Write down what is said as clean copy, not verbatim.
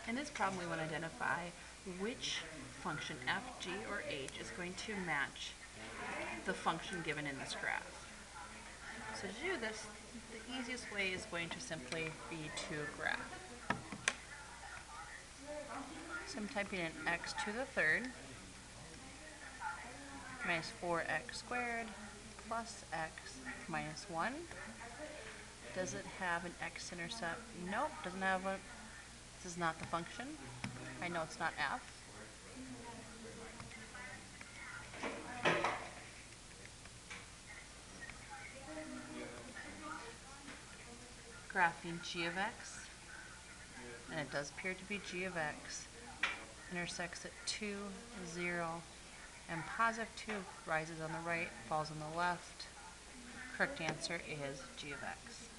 In this problem, we want to identify which function f, g, or h is going to match the function given in this graph. So to do this, the easiest way is going to simply be to graph. So I'm typing in x to the third minus 4x squared plus x minus 1. Does it have an x-intercept? Nope, doesn't have a. This is not the function. I know it's not f. Graphing g of x, and it does appear to be g of x, intersects at 2, 0, and positive 2 rises on the right, falls on the left. Correct answer is g of x.